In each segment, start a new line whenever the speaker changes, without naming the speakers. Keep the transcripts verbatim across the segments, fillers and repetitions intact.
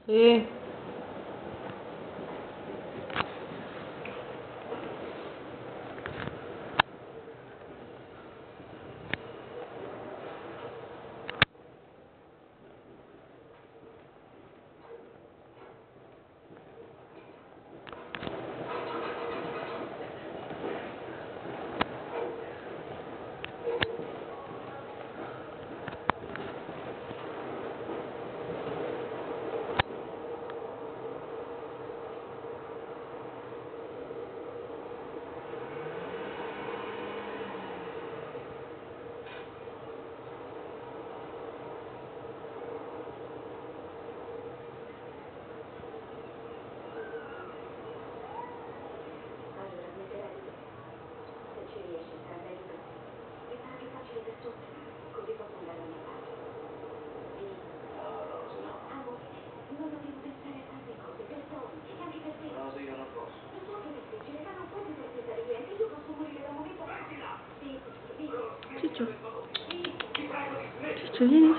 Sì. Ciccio, Ciccio, vieni.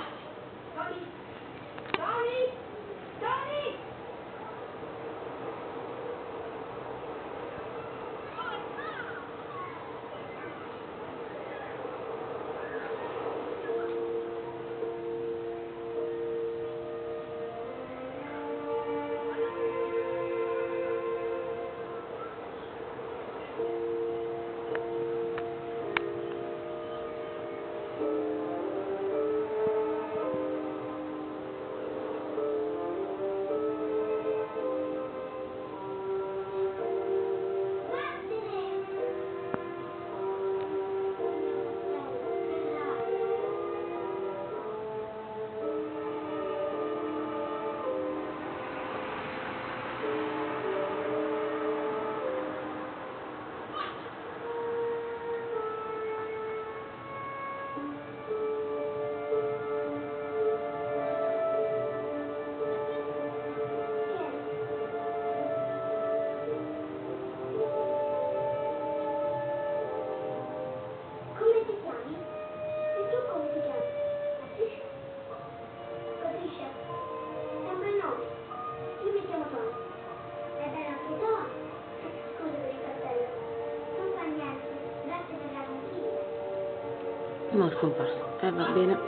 No, è scomparso. Eh, va bene.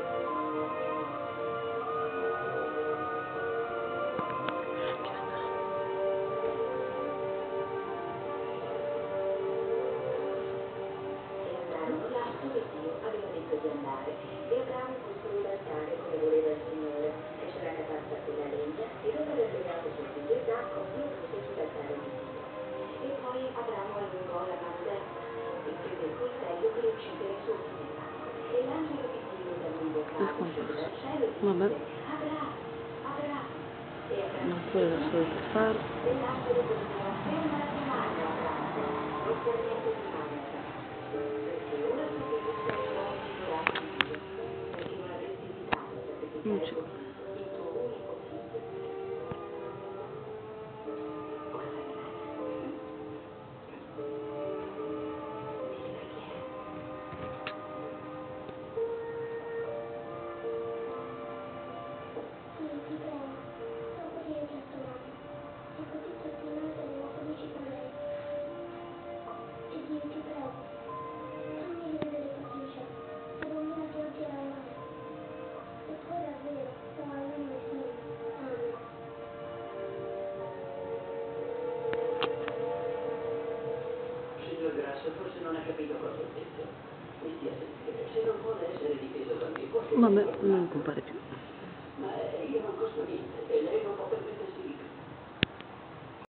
È scomparso. Vabbè. Ma quello è solo per farlo. Non c'è.
Forse non ha capito cosa ho detto. Mi stia sentire. Se non vuole essere difeso da me, può.
Vabbè, non compare più.
Ma io non costo niente e lei non può